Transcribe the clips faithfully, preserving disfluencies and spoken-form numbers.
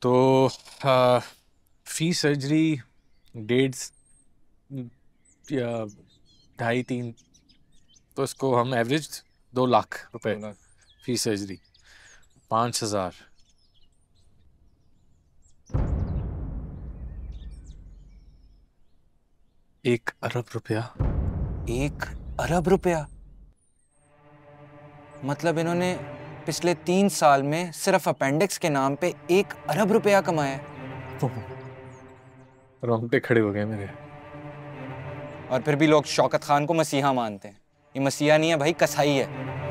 तो आ, फी सर्जरी डेढ़ या ढाई तीन, तो इसको हम एवरेज दो लाख रुपए फी सर्जरी, पाँच हजार। एक अरब रुपया। एक अरब रुपया? मतलब इन्होंने पिछले तीन साल में सिर्फ अपेंडिक्स के नाम पे एक अरब रुपया कमाया। रोंगटे खड़े हो गए मेरे। और फिर भी लोग शौकत खान को मसीहा मानते हैं। ये मसीहा नहीं है भाई, कसाई है।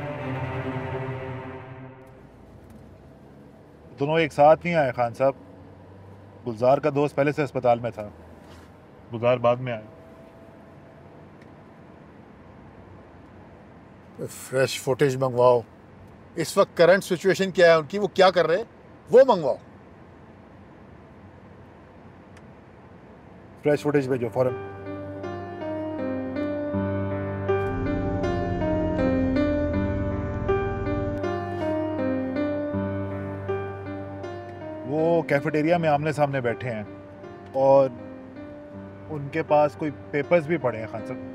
दोनों एक साथ नहीं आए खान साहब। गुलजार का दोस्त पहले से अस्पताल में था, गुलजार बाद में आया। फ्रेश फुटेज मंगवाओ। इस वक्त करंट सिचुएशन क्या है उनकी, वो क्या कर रहे हैं वो मंगवाओ। फ्रेश फुटेज भेजो फौरन। वो कैफेटेरिया में आमने सामने बैठे हैं और उनके पास कोई पेपर्स भी पड़े हैं खान साहब।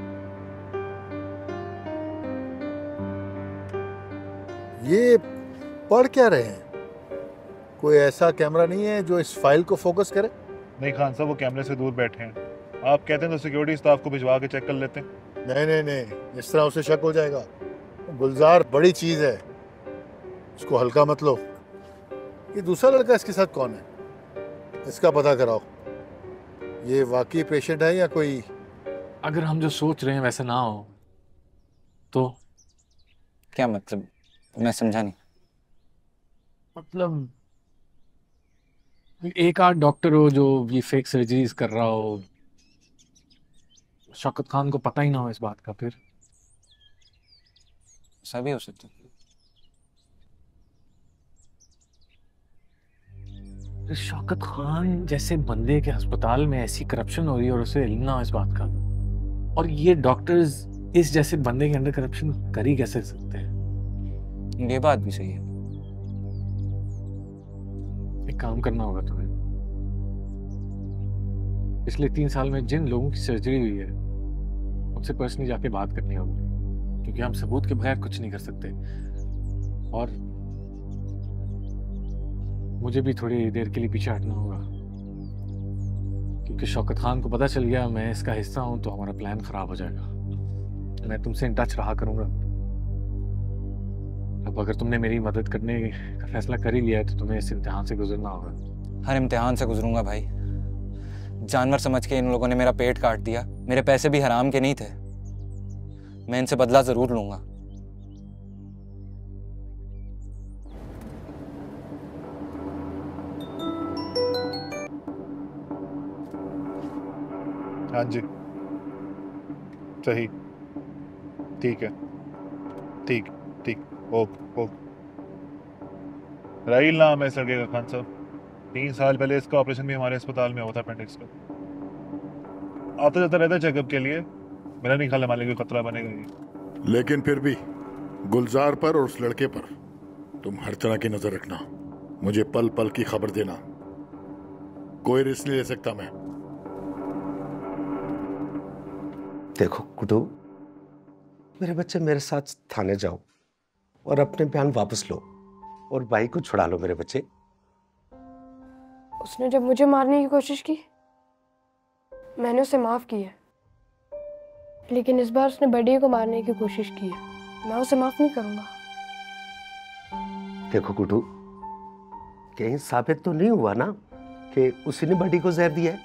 ये पढ़ क्या रहे हैं? कोई ऐसा कैमरा नहीं है जो इस फाइल को फोकस करे? नहीं खान साहब, वो कैमरे से दूर बैठे हैं। आप कहते हैं तो सिक्योरिटी स्टाफ को भिजवा के चेक कर लेते हैं। नहीं नहीं नहीं, इस तरह उसे शक हो जाएगा। गुलजार बड़ी चीज है, उसको हल्का मत लो। ये दूसरा लड़का इसके साथ कौन है, इसका पता कराओ। ये वाकई पेशेंट है या कोई? अगर हम जो सोच रहे हैं वैसा ना हो तो? क्या मतलब? मैं समझा नहीं। मतलब एक आध डॉक्टर हो जो ये फेक सर्जरीज कर रहा हो, शौकत खान को पता ही ना हो इस बात का, फिर ऐसा भी हो सकता है। शौकत खान जैसे बंदे के अस्पताल में ऐसी करप्शन हो रही है और उसे इल्म ना हो इस बात का, और ये डॉक्टर्स इस जैसे बंदे के अंदर करप्शन कर ही कैसे सकते हैं? ये बात भी सही है। एक काम करना होगा तुम्हें। पिछले तीन साल में जिन लोगों की सर्जरी हुई है उनसे पर्सनली जाके बात करनी होगी, क्योंकि हम सबूत के बगैर कुछ नहीं कर सकते। और मुझे भी थोड़ी देर के लिए पीछे हटना होगा, क्योंकि शौकत खान को पता चल गया मैं इसका हिस्सा हूं तो हमारा प्लान खराब हो जाएगा। मैं तुमसे इन टच रहा करूंगा। अब अगर तुमने मेरी मदद करने का फैसला कर ही लिया है तो तुम्हें इस इम्तिहान से गुजरना होगा। हर इम्तिहान से गुजरूंगा भाई। जानवर समझ के इन लोगों ने मेरा पेट काट दिया। मेरे पैसे भी हराम के नहीं थे। मैं इनसे बदला जरूर लूंगा। हाँ जी, सही, ठीक है, ठीक ठीक, ओके ओके। राहील नाम है इस लड़के का खान साहब। तीन साल पहले इसका ऑपरेशन भी हमारे अस्पताल में हुआ था, अपेंडिक्स का। आता जाता रहता चेकअप के लिए। मेरा नहीं ख्याल हमारे कोई खतरा बनेगा ये। लेकिन फिर भी गुलजार पर और उस लड़के पर तुम हर तरह की नजर रखना। मुझे पल पल की खबर देना। कोई रिस्क नहीं ले सकता मैं। देखो गुड्डू, मेरे बच्चे मेरे साथ थाने जाओ और अपने बयान वापस लो और भाई को छुड़ा लो मेरे बच्चे। उसने जब मुझे मारने की कोशिश की मैंने उसे माफ किया, लेकिन इस बार उसने बड़ी को मारने की कोशिश की है। मैं उसे माफ नहीं करूंगा। देखो गुड्डू, कहीं साबित तो नहीं हुआ ना कि उसी ने बड़ी को जहर दिया है?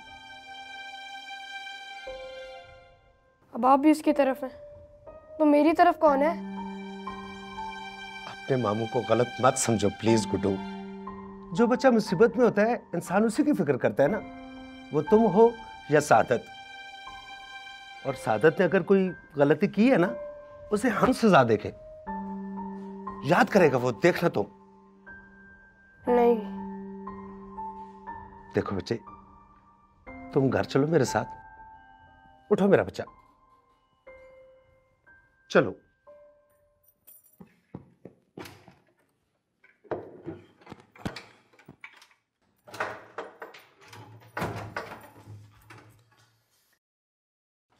अब आप भी उसकी तरफ हैं, तो मेरी तरफ कौन है? अपने मामू को गलत मत समझो प्लीज गुड्डू। जो बच्चा मुसीबत में होता है इंसान उसी की फिक्र करता है ना, वो तुम हो या सादत। और सादत ने अगर कोई गलती की है ना, उसे हम सजा देंगे। याद करेगा वो, देखना तुम। नहीं। देखो बच्चे, तुम घर चलो मेरे साथ। उठो मेरा बच्चा, चलो।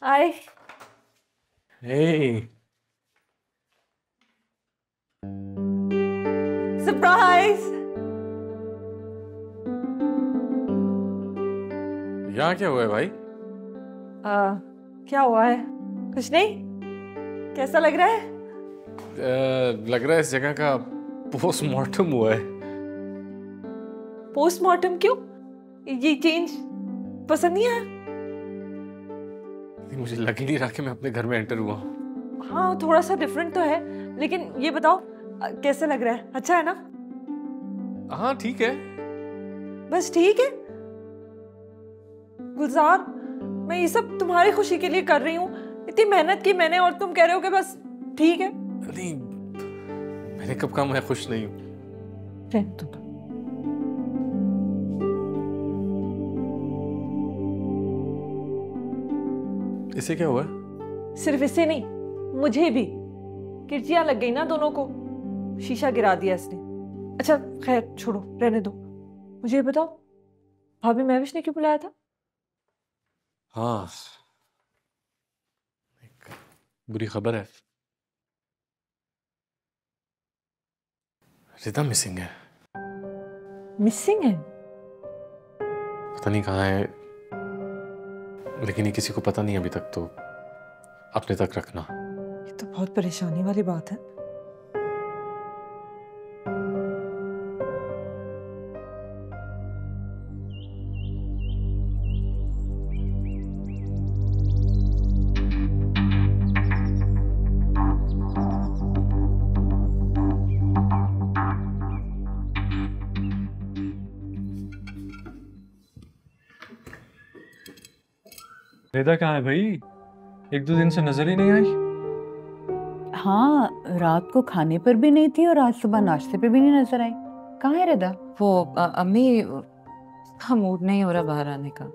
आए। Hey surprise. यहाँ क्या हुआ है भाई? आ, क्या हुआ है? कुछ नहीं। कैसा लग रहा है? आ, लग रहा है इस जगह का पोस्टमार्टम हुआ है। पोस्टमार्टम क्यों? ये चेंज पसंद नहीं आया? मुझे लग ही नहीं रहा कि मैं अपने घर में एंटर हुआ। हाँ, थोड़ा सा डिफरेंट तो है, लेकिन ये बताओ कैसा लग रहा है? अच्छा है ना? हाँ ठीक है। बस ठीक है। गुलजार, मैं ये सब तुम्हारी खुशी के लिए कर रही हूँ। इतनी मेहनत की मैंने और तुम कह रहे हो कि बस ठीक है। नहीं, मैंने कब कहा मैं खुश नहीं हूँ? इसे क्या हुआ? सिर्फ इसे नहीं, मुझे भी किरचियां लग गई ना दोनों को। शीशा गिरा दिया इसने। अच्छा खैर छोड़ो, रहने दो। मुझे ये बताओ, भाभी महविश ने क्यों बुलाया था? हाँ, एक बुरी खबर है। रिदा मिसिंग है। मिसिंग है? पता नहीं कहाँ है, लेकिन ये किसी को पता नहीं अभी तक, तो अपने तक रखना। ये तो बहुत परेशानी वाली बात है। रिदा कहाँ है भाई? एक दो दिन से नजर ही नहीं आई। हाँ, रात को खाने पर भी नहीं थी और आज सुबह नाश्ते पे भी नहीं नजर आई। कहाँ है रिदा? वो अ, अम्मी, हम मूड नहीं हो रहा बाहर आने का।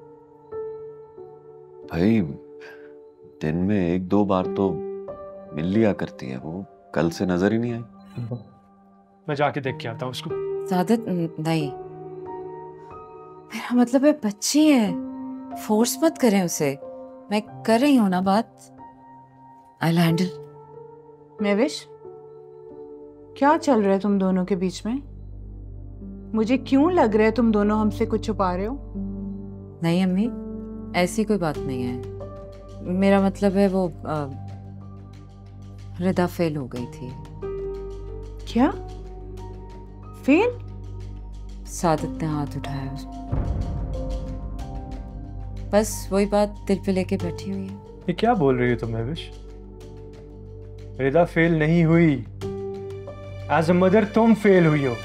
भाई दिन में एक दो बार तो मिल लिया करती है, वो कल से नजर ही नहीं आई। मैं जाके देख के आता हूँ उसको। सादत नहीं, मेरा मतलब है बच्ची है, फोर्स मत करें उसे। मैं कर रही हूँ ना बात। I handle. महविश, क्या चल रहा है तुम दोनों के बीच में? मुझे क्यों लग रहा है तुम दोनों हमसे कुछ छुपा रहे हो? नहीं अम्मी, ऐसी कोई बात नहीं है। मेरा मतलब है वो आ, रिदा फेल हो गई थी। क्या? फेल? सादत ने हाथ उठाया उस बस वही बात दिल पे लेके बैठी हुई है। ये क्या बोल रही हो तुम महविश? रिदा फेल नहीं हुई। एज अ मदर तुम फेल हुई हो।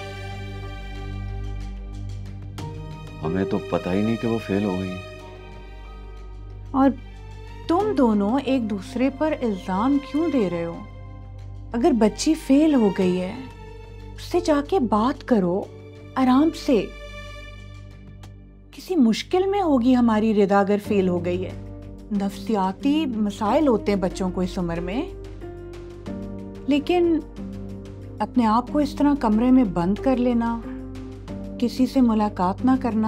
हमें तो पता ही नहीं कि वो फेल हो गई है। और तुम दोनों एक दूसरे पर इल्जाम क्यों दे रहे हो? अगर बच्ची फेल हो गई है, उससे जाके बात करो आराम से। किसी मुश्किल में होगी हमारी रिदा अगर फेल हो गई है। नफ्सियाती मसाइल होते हैं बच्चों को इस उम्र में, लेकिन अपने आप को इस तरह कमरे में बंद कर लेना, किसी से मुलाकात ना करना,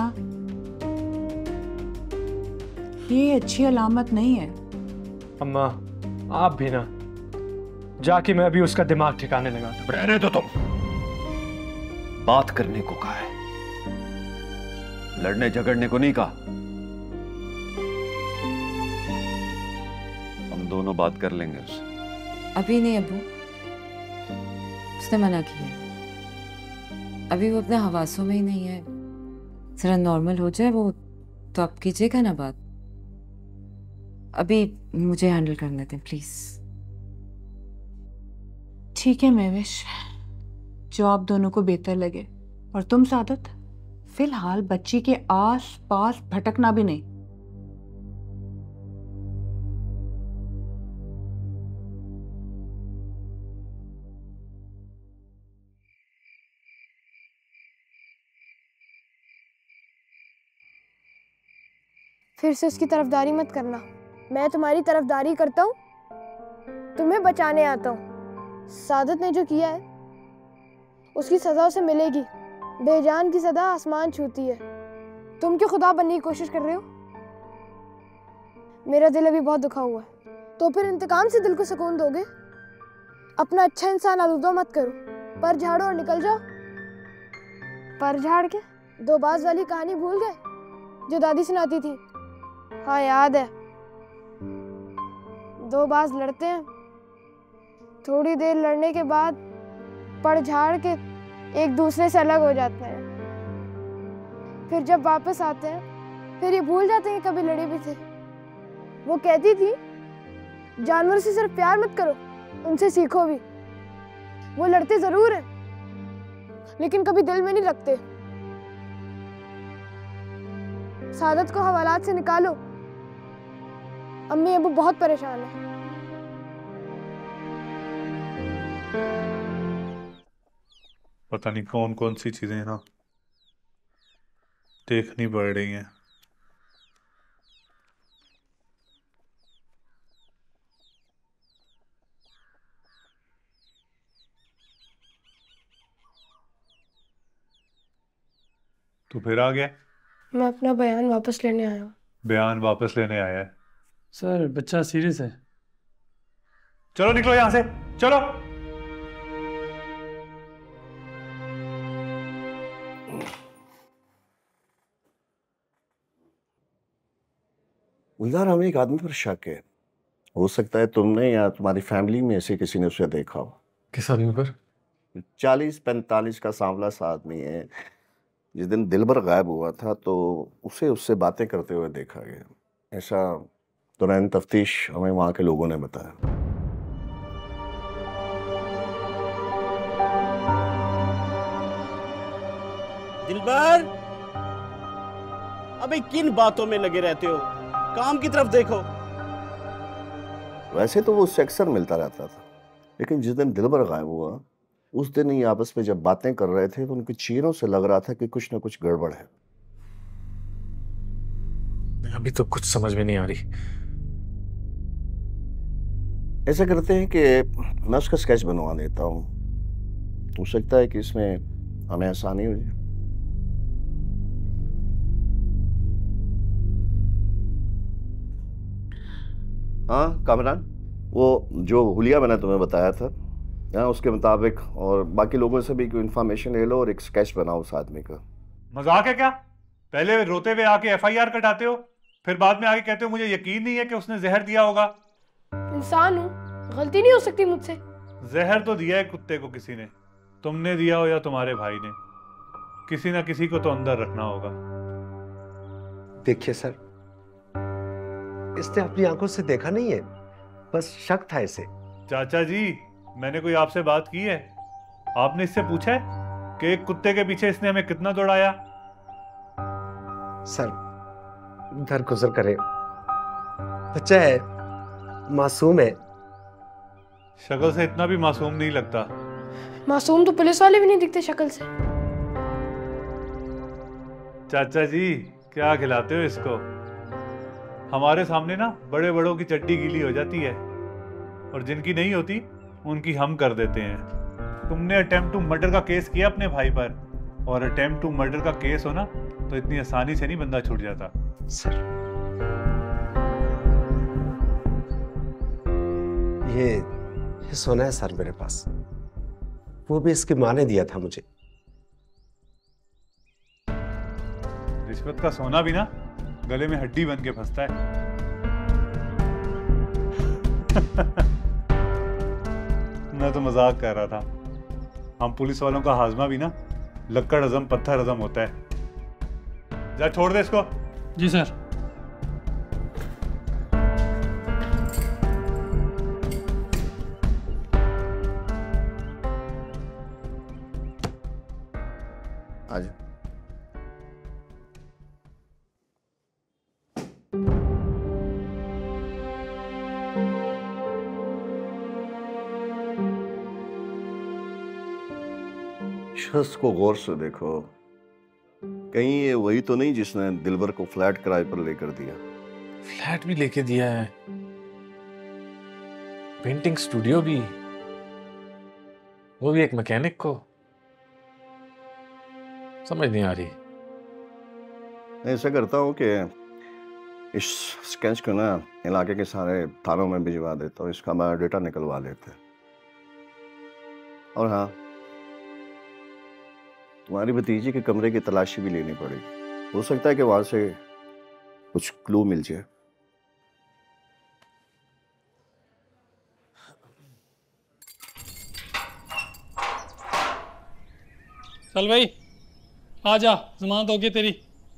ये अच्छी अलामत नहीं है। अम्मा आप भी ना, जाके मैं अभी उसका दिमाग ठिकाने लगा। रहने दो तुम, बात करने को कहा है, लड़ने झगड़ने को नहीं कहा। हम दोनों बात कर लेंगे उससे। अभी नहीं अबू, उसने मना किया। अभी वो अपने हवासों में ही नहीं है। जरा नॉर्मल हो जाए वो तो आप कीजिएगा ना बात। अभी मुझे हैंडल करने दें प्लीज। ठीक है महविश, जो आप दोनों को बेहतर लगे। और तुम सादत, फिलहाल बच्ची के आस पास भटकना भी नहीं। फिर से उसकी तरफदारी मत करना। मैं तुम्हारी तरफदारी करता हूँ, तुम्हें बचाने आता हूँ। सादत ने जो किया है उसकी सजा उसे मिलेगी। बेजान की सजा आसमान छूती है। तुम क्यों खुदा बनने की कोशिश कर रहे हो? मेरा दिल अभी बहुत दुखा हुआ है। तो फिर इंतकाम से दिल को सुकून दोगे? अपना अच्छा इंसान आलूदा मत करो, पर झाड़ो और निकल जाओ। पर झाड़ के दो बाज वाली कहानी भूल गए जो दादी सुनाती थी? हाँ याद है। दो बाज लड़ते हैं, थोड़ी देर लड़ने के बाद पर झाड़ के एक दूसरे से अलग हो जाते हैं। फिर जब वापस आते हैं फिर ये भूल जाते हैं कि कभी लड़े भी थे। वो कहती थी जानवर से सिर्फ प्यार मत करो, उनसे सीखो भी। वो लड़ते जरूर हैं लेकिन कभी दिल में नहीं रखते। सादत को हवालात से निकालो, अम्मी अबू बहुत परेशान है। पता नहीं कौन कौन सी चीजें ना देखनी पड़ रही हैं। तू फिर आ गया? मैं अपना बयान वापस लेने आया हूँ। बयान वापस लेने आया है? सर बच्चा सीरियस है। चलो निकलो यहां से, चलो। गुलजार, हमें एक आदमी पर शक है। हो सकता है तुमने या तुम्हारी फैमिली में से किसी ने उसे देखा हो। किस आदमी पर? चालीस पैंतालीस का सांवला सा आदमी है। जिस दिन दिलबर गायब हुआ था तो उसे उससे बातें करते हुए देखा गया। ऐसा दौरान तफ्तीश हमें वहां के लोगों ने बताया। दिलबर, अबे किन बातों में लगे रहते हो? काम की तरफ देखो। वैसे तो वो उससे अक्सर मिलता रहता था, लेकिन जिस दिन दिलबर गायब हुआ उस दिन ही आपस में जब बातें कर रहे थे तो उनकी चीरों से लग रहा था कि कुछ ना कुछ गड़बड़ है। अभी तो कुछ समझ में नहीं आ रही। ऐसा करते हैं कि मैं उसका स्केच बनवा देता हूँ, हो सकता है कि इसमें हमें आसानी हो जाए। हाँ कामरान, वो जो हुलिया मैंने तुम्हें बताया था हाँ, उसके मुताबिक और बाकी लोगों से भी कोई इन्फॉर्मेशन ले लो और एक स्केच बनाओ उस आदमी का। मजाक है क्या? पहले रोते हुए आके एफ आई आर कटाते हो, फिर बाद में आके कहते हो मुझे यकीन नहीं है कि उसने जहर दिया होगा। इंसान हूँ, गलती नहीं हो सकती मुझसे। जहर तो दिया है कुत्ते को किसी ने, तुमने दिया हो या तुम्हारे भाई ने, किसी ना किसी को तो अंदर रखना होगा। देखिए सर, इसने अपनी आंखों से देखा नहीं है, बस शक था इसे। चाचा जी, मैंने कोई आपसे बात की है? आपने इससे पूछा है कि एक कुत्ते के पीछे इसने हमें कितना दौड़ाया? सर दरगुजर करे, बच्चा है, मासूम है। शक्ल से इतना भी मासूम नहीं लगता। मासूम तो पुलिस वाले भी नहीं दिखते शक्ल से। चाचा जी क्या खिलाते हो इसको? हमारे सामने ना बड़े बड़ों की चड्डी गीली हो जाती है और जिनकी नहीं होती उनकी हम कर देते हैं। तुमने अटेम्प्ट टू मर्डर का केस किया अपने भाई पर, और अटेम्प्ट टू मर्डर का केस हो ना तो इतनी आसानी से नहीं बंदा छूट जाता। सर ये ये सोना है सर मेरे पास, वो भी इसकी माँ ने दिया था मुझे। रिश्वत का सोना भी ना गले में हड्डी बन के फंसता है। मैं तो मजाक कर रहा था। हम पुलिस वालों का हाजमा भी ना लक्कड़ हजम पत्थर हजम होता है। जा छोड़ दे इसको। जी सर। आज शख्स को गौर से देखो, कहीं ये वही तो नहीं जिसने दिलबर को फ्लैट किराए पर लेकर दिया? फ्लैट भी लेके दिया है, पेंटिंग स्टूडियो भी, वो भी एक मैकेनिक को। समझ नहीं आ रही। मैं ऐसा करता हूँ कि इस स्केच को ना इलाके के सारे थानों में भिजवा देता हूँ, इसका बायोडाटा निकलवा लेते हैं। और हाँ, तुम्हारी भतीजी के कमरे की तलाशी भी लेनी पड़ेगी, हो सकता है कि वहां से कुछ क्लू मिल जाए। चल भाई आ जा, जमानत होगी तेरी।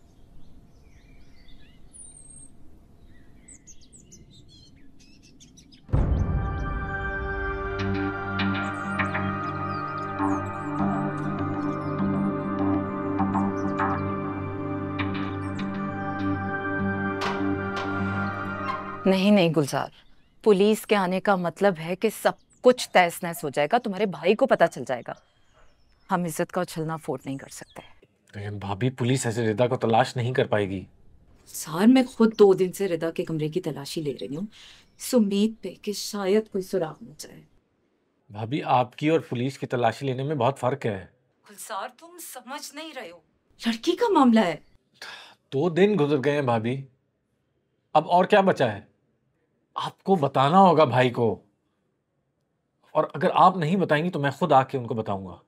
नहीं नहीं गुलजार, पुलिस के आने का मतलब है कि सब कुछ तहस नहस हो जाएगा, तुम्हारे भाई को पता चल जाएगा। हम इज्जत का उछलना अफोर्ड नहीं कर सकते। लेकिन भाभी, पुलिस ऐसे रिदा को तलाश नहीं कर पाएगी। सर, मैं खुद दो दिन से रिदा के कमरे की तलाशी ले रही हूँ, इस उम्मीद पे कि शायद कोई सुराग मिल जाए। भाभी, आपकी और पुलिस की तलाशी लेने में बहुत फर्क है। गुलजार, तुम समझ नहीं रहे हो, लड़की का मामला है। दो दिन गुजर गए हैं भाभी, अब और क्या बचा है? आपको बताना होगा भाई को, और अगर आप नहीं बताएंगी तो मैं खुद आके उनको बताऊंगा।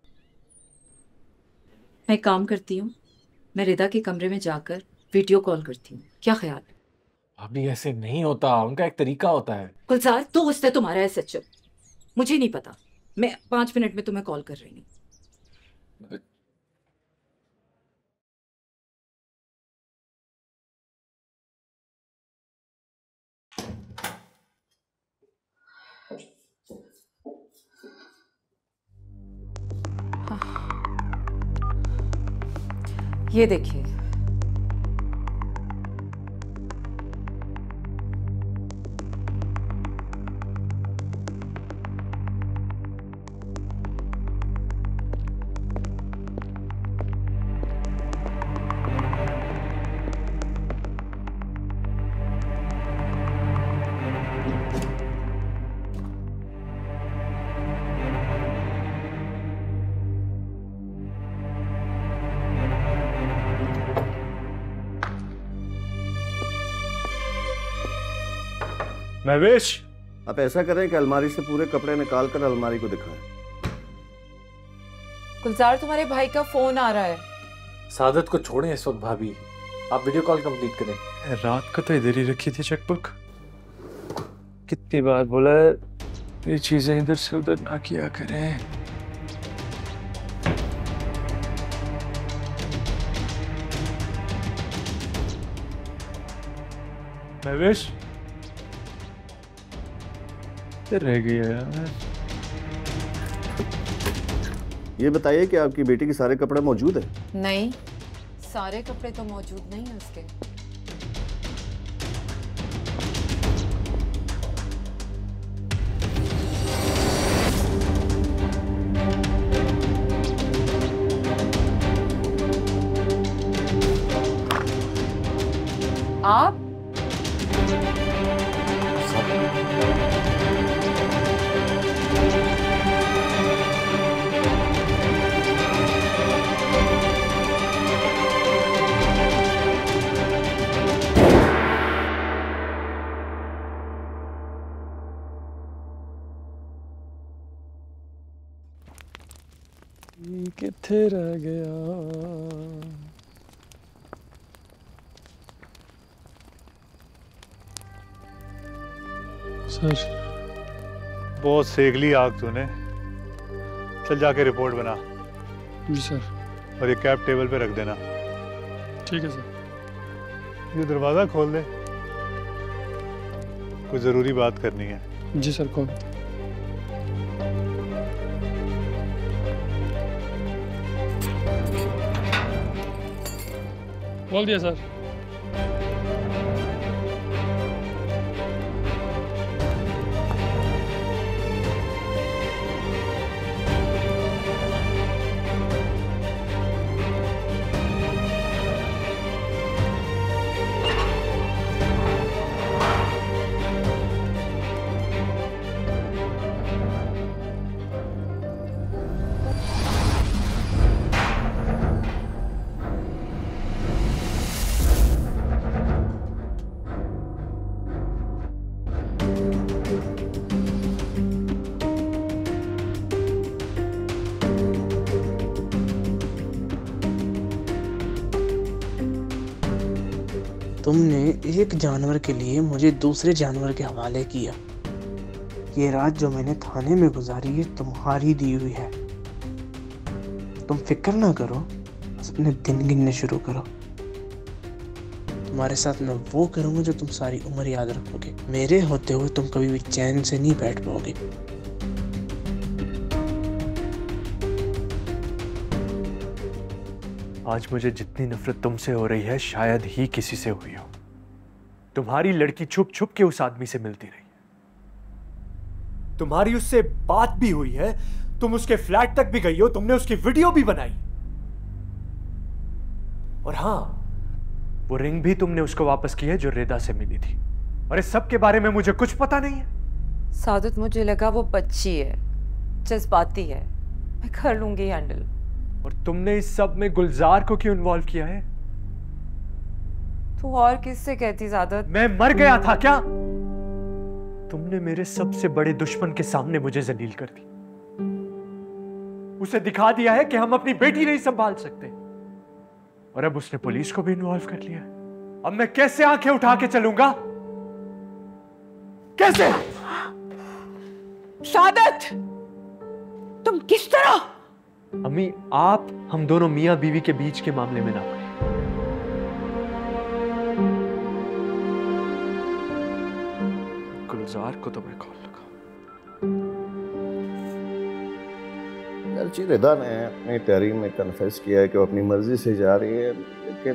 मैं काम करती हूँ, मैं रिदा के कमरे में जाकर वीडियो कॉल करती हूँ, क्या ख्याल है? भाभी, ऐसे नहीं होता, उनका एक तरीका होता है। गुलजार, तो उससे तुम्हारा है सच, मुझे नहीं पता, मैं पांच मिनट में तुम्हें कॉल कर रही हूँ। ये देखिए, महवेश, आप ऐसा करें कि अलमारी से पूरे कपड़े निकाल कर अलमारी को दिखाएं। गुलजार, तुम्हारे भाई का फोन आ रहा है। सादत को छोड़ें इस वक्त भाभी, आप वीडियो कॉल कंप्लीट करें। रात को तो इधर ही रखी थी चेकबुक। कितनी बार बोला है ये चीजें इधर से उधर ना किया करें। महवेश, रह गया यार। ये बताइए कि आपकी बेटी के सारे कपड़े मौजूद हैं? नहीं, सारे कपड़े तो मौजूद नहीं है उसके। आप किथे रह गया? सर, बहुत सेक ली आग तूने। चल जाके रिपोर्ट बना। जी सर। और ये कैप टेबल पे रख देना। ठीक है सर। ये दरवाजा खोल दे, कोई जरूरी बात करनी है। जी सर, कौन? बोल दिया सर। तुमने एक जानवर के लिए मुझे दूसरे जानवर के हवाले किया। ये रात जो मैंने थाने में गुजारी ये तुम्हारी दी हुई है। तुम फिक्र ना करो, बस अपने दिन गिनने शुरू करो। तुम्हारे साथ मैं वो करूंगा जो तुम सारी उम्र याद रखोगे। मेरे होते हुए तुम कभी भी चैन से नहीं बैठ पाओगे। आज मुझे जितनी नफरत तुमसे हो रही है शायद ही किसी से हुई हो। तुम्हारी लड़की छुप छुप के उस आदमी से मिलती रही है, तुम्हारी उससे बात भी हुई है, तुम उसके फ्लैट तक भी गई हो, तुमने उसकी वीडियो भी बनाई। और हां, वो रिंग भी तुमने उसको वापस की है जो रेदा से मिली थी। और इस सब के बारे में मुझे कुछ पता नहीं है। सादत, मुझे लगा वो बच्ची है, जज्बाती है, मैं कर लूंगी हैंडल। और तुमने इस सब में गुलजार को क्यों इन्वॉल्व किया है? तू और किससे कहती सादत? मैं मर गया था क्या? तुमने मेरे सबसे बड़े दुश्मन के सामने मुझे जलील कर दी। उसे दिखा दिया है कि हम अपनी बेटी नहीं संभाल सकते। और अब उसने पुलिस को भी इन्वॉल्व कर लिया। अब मैं कैसे आंखें उठा के चलूंगा? कैसे? सादत, तुम किस तरह? अम्मी, आप हम दोनों मियां बीवी के बीच के मामले में ना पड़े। गुलजार को तो मैं कॉल लगा। अर्ची रिदा ने अपनी तहरीर में कन्फेस किया है कि वो अपनी मर्जी से जा रही है, लेकिन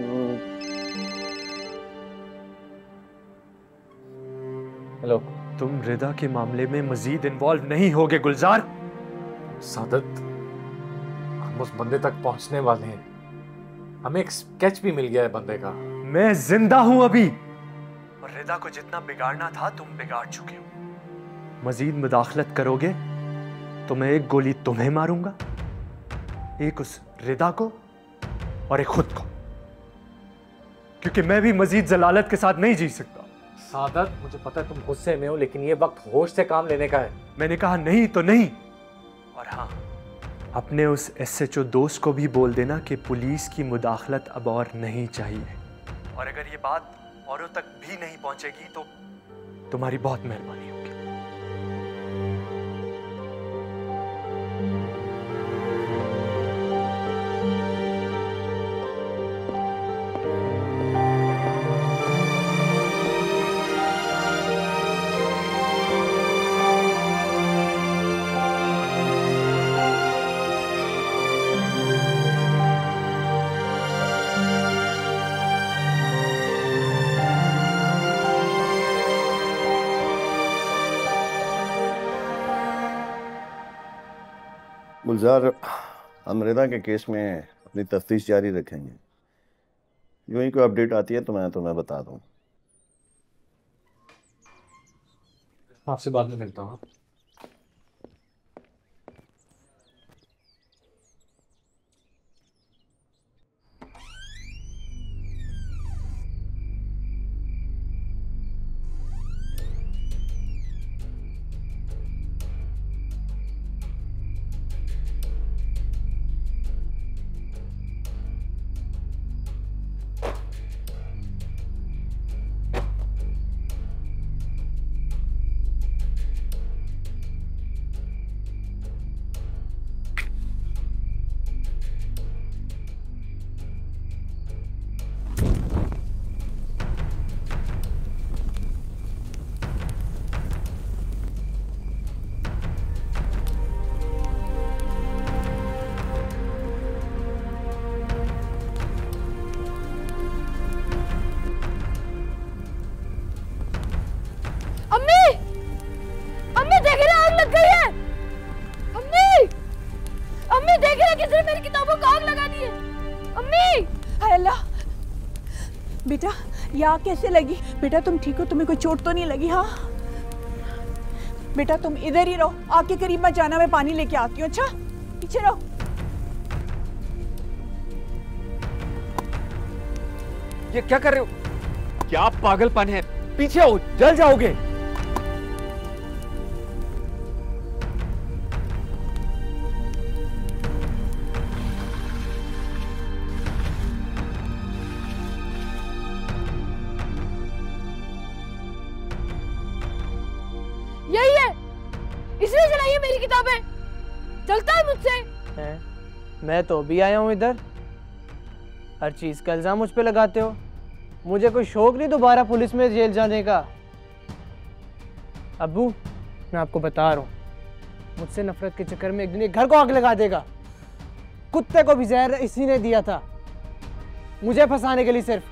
हेलो, तुम रिदा के मामले में मजीद इन्वॉल्व नहीं होगे गुलजार। सादत, हम उस बंदे तक पहुंचने वाले हैं। हमें एक स्केच भी मिल गया है बंदे का। मैं जिंदा हूं अभी, और रिदा को जितना बिगाड़ना था तुम बिगाड़ चुके हो। मजीद मुदाखलत करोगे तो मैं एक गोली तुम्हें मारूंगा, एक उस रिदा को और एक खुद को, क्योंकि मैं भी मजीद जलालत के साथ नहीं जी सकता। सादत, मुझे पता है तुम गुस्से में हो, लेकिन ये वक्त होश से काम लेने का है। मैंने कहा नहीं तो नहीं। और हाँ, अपने उस एसएचओ दोस्त को भी बोल देना कि पुलिस की मुदाखलत अब और नहीं चाहिए। और अगर ये बात औरों तक भी नहीं पहुंचेगी तो तुम्हारी बहुत मेहरबानी होगी। गुलजार, हम रिदा के केस में अपनी तफ्तीश जारी रखेंगे। जो ही कोई अपडेट आती है तो मैं तुम्हें बता दूँ। आपसे बाद में मिलता हूँ। बेटा, यहाँ कैसे लगी? बेटा तुम ठीक हो? तुम्हें कोई चोट तो नहीं लगी? हाँ बेटा, तुम इधर ही रहो, आके करीब मत जाना, मैं पानी लेके आती हूँ। अच्छा, पीछे रहो। ये क्या कर रहे हो? क्या पागलपन है? पीछे हो, जल जाओगे। मैं तो भी आया हूँ इधर। हर चीज़ का इल्ज़ाम मुझ पे लगाते हो। मुझे कोई शौक नहीं दोबारा पुलिस में जेल जाने का। अब्बू, मैं आपको बता रहा हूँ, मुझसे नफरत के चक्कर में एक दिन एक घर को आग लगा देगा। कुत्ते को भी जहर इसी ने दिया था, मुझे फंसाने के लिए सिर्फ।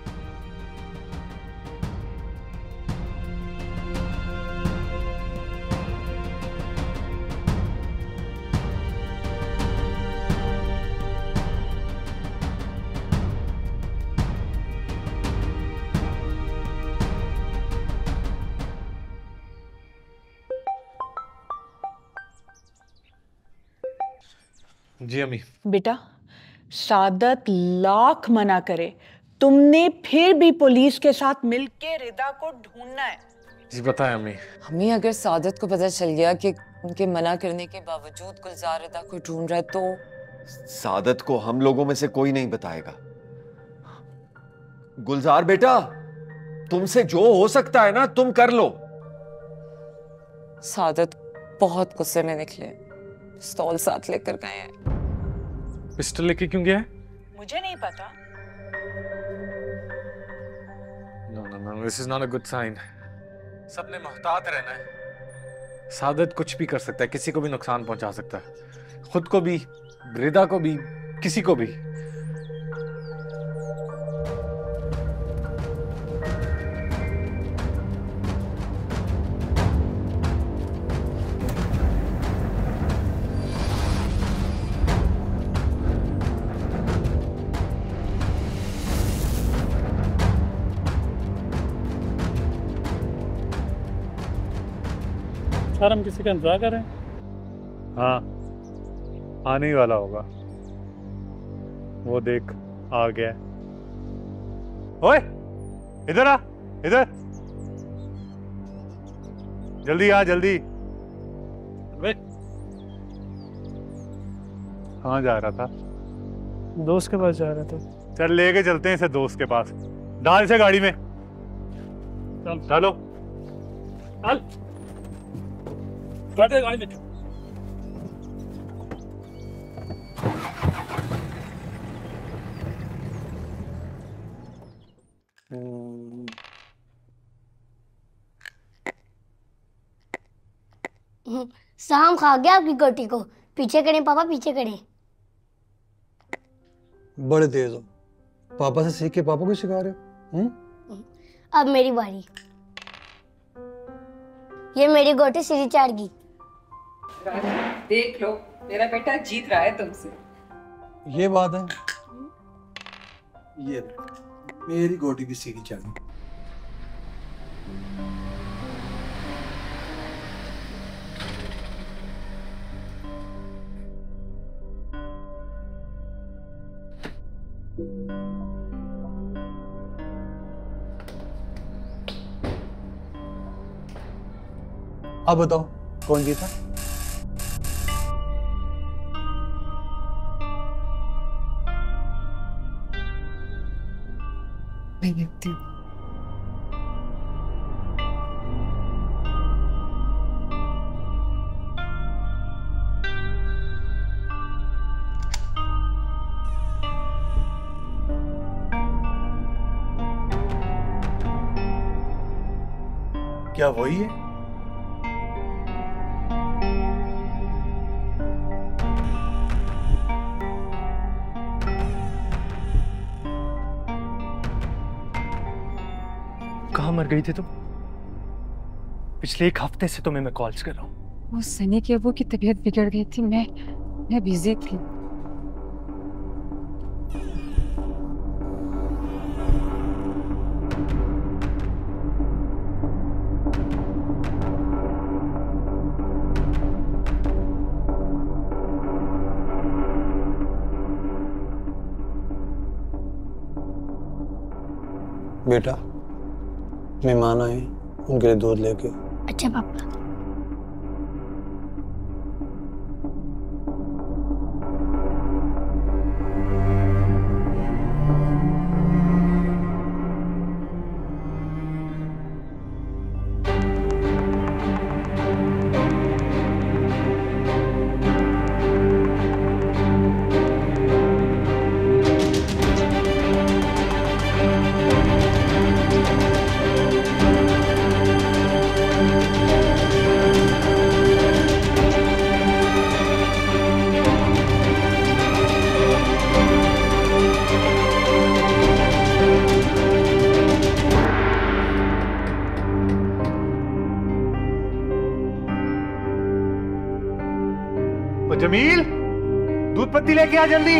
जी अम्मी। बेटा, सादत लाख मना करे, तुमने फिर भी पुलिस के साथ मिलके रिदा को ढूंढना है। जी बताएं अम्मी। अम्मी, अगर सादत को पता चल गया कि उनके मना करने के बावजूद गुलजार रिदा को ढूंढ रहा है तो सादत को हम लोगों में से कोई नहीं बताएगा। गुलजार बेटा, तुमसे जो हो सकता है ना तुम कर लो। सादत बहुत गुस्से में निकले, पिस्तौल साथ लेकर गए हैं। पिस्टल लेके क्यों गया है? मुझे नहीं पता। No no no, this is not a good sign. सबने मोहतात रहना है। सादत कुछ भी कर सकता है, किसी को भी नुकसान पहुंचा सकता है, खुद को भी, रिदा को भी, किसी को भी। सर हम किसी का इंतजार कर रहे हैं। हाँ आने ही वाला होगा, वो देख आ गया। ओए इधर आ, इधर जल्दी आ, जल्दी। कहाँ जा रहा था? दोस्त के पास जा रहा था। चल लेके चलते हैं इसे दोस्त के पास। डाल इसे गाड़ी में, चल डालो। चल बैठे गाड़ी में। शाम खा गया आपकी गोटी को। पीछे करें पापा, पीछे करें। बड़े तेज हो, पापा से सीख के पापा को सिखा रहे हो। हम्म? अब मेरी बारी। ये मेरी गोटी सीढ़ी चढ़ गई। देख लो, मेरा बेटा जीत रहा है तुमसे। ये बात है। ये मेरी गोटी की सीढ़ी चढ़ गई। अब बताओ कौन जीता? मैं देखती हूँ। क्या वही है? कहाँ मर गई थी तुम? पिछले एक हफ्ते से तुम्हें मैं कॉल्स कर रहा हूँ। वो सनी के अबू की तबीयत बिगड़ गई थी, मैं मैं बिजी थी। बेटा मेहमान आए, उनके लिए दूध लेके। अच्छा पापा। जमील, दूध पत्ती लेके आ जल्दी।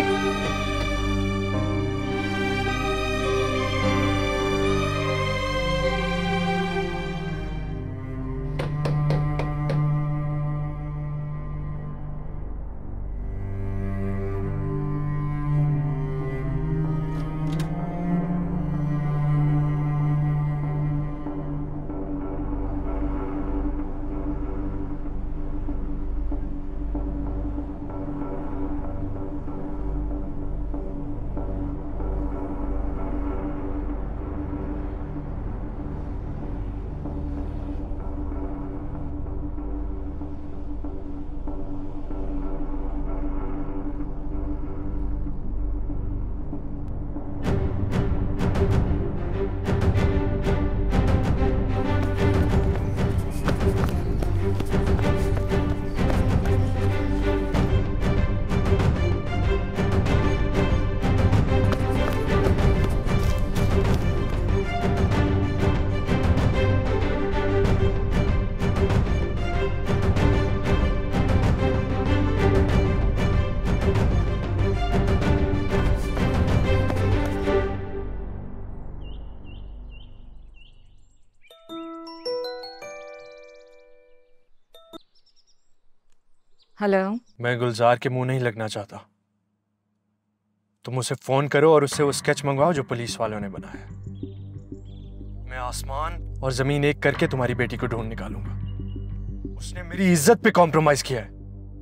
हेलो। मैं गुलजार के मुंह नहीं लगना चाहता। तुम उसे फोन करो और उससे वो स्केच मंगवाओ जो पुलिस वालों ने बनाया। मैं आसमान और जमीन एक करके तुम्हारी बेटी को ढूंढ निकालूंगा। उसने मेरी इज्जत पे कॉम्प्रोमाइज किया है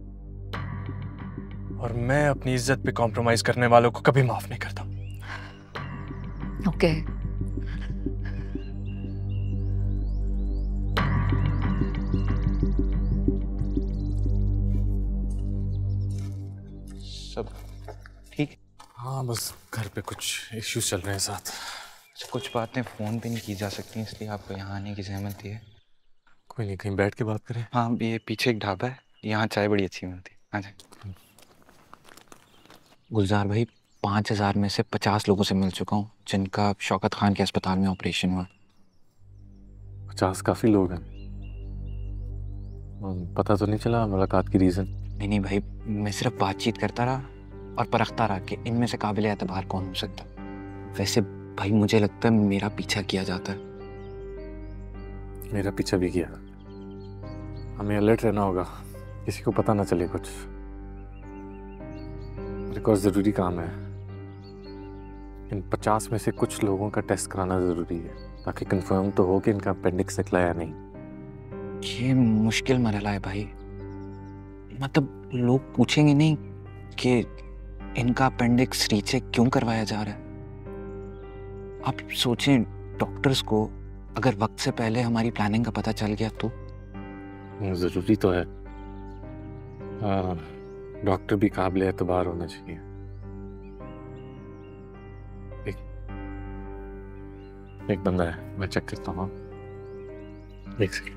और मैं अपनी इज्जत पे कॉम्प्रोमाइज करने वालों को कभी माफ नहीं करता। ओके। सब ठीक? हाँ, बस घर पे कुछ इश्यूज चल रहे हैं साथ। अच्छा, कुछ बातें फ़ोन पे नहीं की जा सकती, इसलिए आपको यहाँ आने की ज़हमत दी है। कोई नहीं, कहीं बैठ के बात करें। हाँ, ये पीछे एक ढाबा है, यहाँ चाय बड़ी अच्छी मिलती है। आ जाए। गुलजार भाई, पाँच हज़ार में से पचास लोगों से मिल चुका हूँ जिनका शौकत खान के अस्पताल में ऑपरेशन हुआ। पचास काफ़ी लोग हैं। पता तो नहीं चला मुलाकात की रीज़न? नहीं नहीं भाई, मैं सिर्फ बातचीत करता रहा और परखता रहा कि इनमें से काबिल एतबार कौन हो सकता। वैसे भाई मुझे लगता है मेरा पीछा किया जाता है। मेरा पीछा भी किया। हमें अलर्ट रहना होगा, किसी को पता ना चले कुछ। मेरे को ज़रूरी काम है। इन पचास में से कुछ लोगों का टेस्ट कराना ज़रूरी है ताकि कंफर्म तो हो कि इनका अपेंडिक्स निकला या नहीं। ये मुश्किल मरहला है भाई। मतलब लोग पूछेंगे नहीं कि इनका अपेंडिक्स रीचेक क्यों करवाया जा रहा है। आप सोचें, डॉक्टर्स को अगर वक्त से पहले हमारी प्लानिंग का पता चल गया तो? ज़रूरी तो है। हाँ, डॉक्टर भी काबिल एतबार होना चाहिए। एक, एक बंदा है, मैं चेक करता हूँ। एक सेकंड।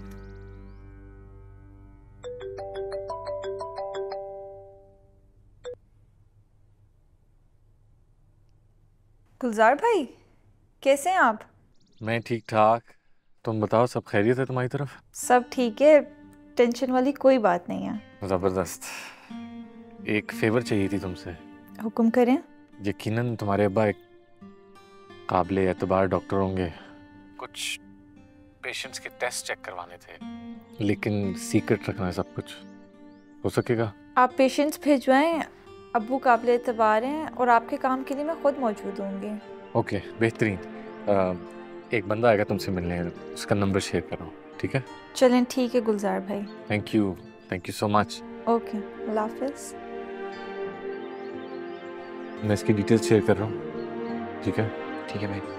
गुलजार भाई, कैसे हैं आप? मैं ठीक ठाक। तुम बताओ, सब खैरियत है तुम्हारी तरफ? सब ठीक है, टेंशन वाली कोई बात नहीं है। ज़बरदस्त। एक फेवर चाहिए थी तुमसे। हुक्म करें। यकीनन तुम्हारे अब्बा एक काबिल एतबार डॉक्टर होंगे। कुछ पेशेंट्स के टेस्ट चेक करवाने थे, लेकिन सीक्रेट रखना है सब कुछ। हो सकेगा? आप पेशेंट्स भिजवाएं, अब्बू काबिल एतबार हैं और आपके काम के लिए मैं खुद मौजूद होंगी। ओके, बेहतरीन। एक बंदा आएगा तुमसे मिलने, उसका नंबर शेयर करो, ठीक है? चलें, ठीक है गुलजार भाई। Thank you, thank you so much. Okay, Allah हाफिज़। मैं इसकी डिटेल्स शेयर कर रहा हूँ, ठीक है? ठीक है भाई।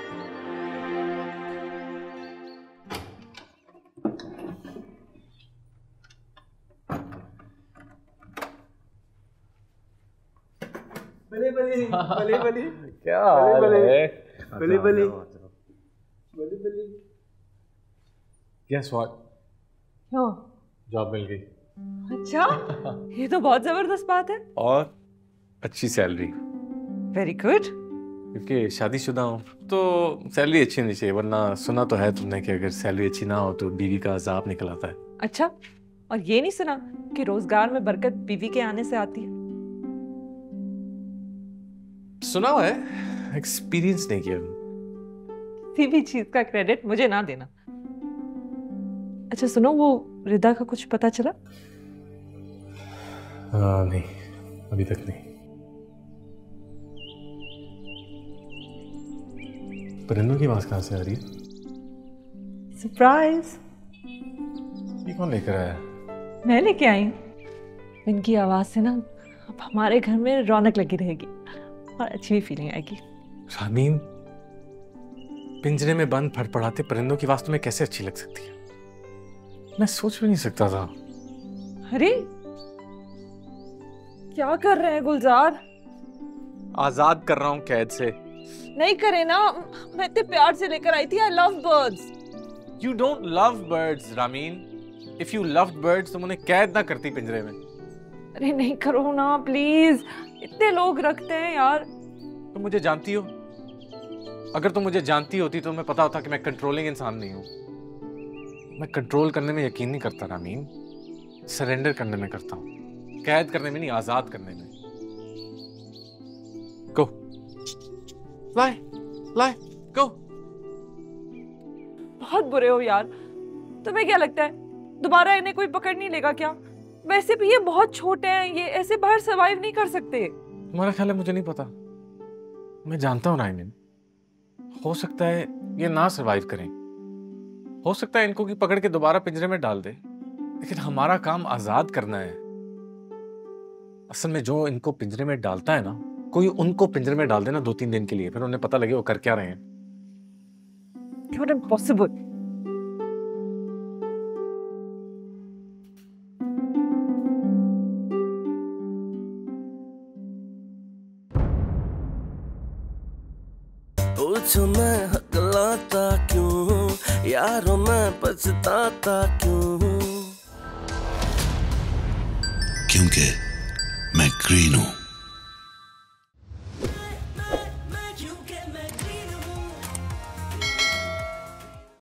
बली बली बली बली क्या हाल है? Bali Bali Bali Bali Guess what? क्यों? जॉब मिल गई। अच्छा, ये तो बहुत जबरदस्त बात है। और अच्छी सैलरी। Very good. क्योंकि शादीशुदा हूँ तो सैलरी अच्छी होनी चाहिए, वरना सुना तो है तुमने कि अगर सैलरी अच्छी ना हो तो बीवी का अजाब निकल आता है। अच्छा, और ये नहीं सुना कि रोजगार में बरकत बीवी के आने से आती है? सुना हुआ है, एक्सपीरियंस नहीं किया। किसी भी चीज का क्रेडिट मुझे ना देना। अच्छा सुनो, वो रिदा का कुछ पता चला? आ, नहीं, अभी तक नहीं। परिंदों की आवाज कहां से आ रही है? सरप्राइज। ये कौन लेकर आया? मैं लेके आई हूँ। इनकी आवाज से ना अब हमारे घर में रौनक लगी रहेगी और अच्छी भी फीलिंग आएगी। रामीन, पिंजरे में बंद फड़फड़ाते परिंदों की आवाज तुम्हें कैसे अच्छी लग सकती है? मैं सोच भी नहीं सकता था। अरे क्या कर रहे हैं गुलजार? आजाद कर रहा हूँ कैद से। नहीं करे ना, मैं इतने प्यार से लेकर आई थी। I love birds. You don't love birds, Rameen. If you loved birds, तुम उन्हें कैद ना करती पिंजरे में। अरे नहीं करो ना प्लीज, इतने लोग रखते हैं यार। तुम मुझे जानती हो? अगर तुम मुझे जानती होती तो तुम्हें पता होता कि मैं कंट्रोलिंग इंसान नहीं हूँ। मैं कंट्रोल करने में यकीन नहीं करता रामीन, सरेंडर करने में करता हूँ। कैद करने में नहीं, आजाद करने में। गो, लाई, लाई, गो। बहुत बुरे हो यार। तुम्हें क्या लगता है दोबारा इन्हें कोई पकड़ नहीं लेगा क्या? वैसे भी ये बहुत छोटे हैं, ये ऐसे बाहर सरवाइव नहीं कर सकते। तुम्हारा ख्याल है मुझे नहीं पता? मैं जानता हूँ नाइमिन, हो सकता है ये ना सरवाइव करें, हो सकता है इनको की पकड़ के दोबारा पिंजरे में डाल दे, लेकिन हमारा काम आजाद करना है। असल में जो इनको पिंजरे में डालता है ना, कोई उनको पिंजरे में डाल देना दो तीन दिन के लिए, फिर उन्हें पता लगे वो कर क्या रहे हैं। Not impossible. पूछो मैं हकलाता क्यों, यारों मैं पछताता क्यों? क्योंकि मैं ग्रीन हूं।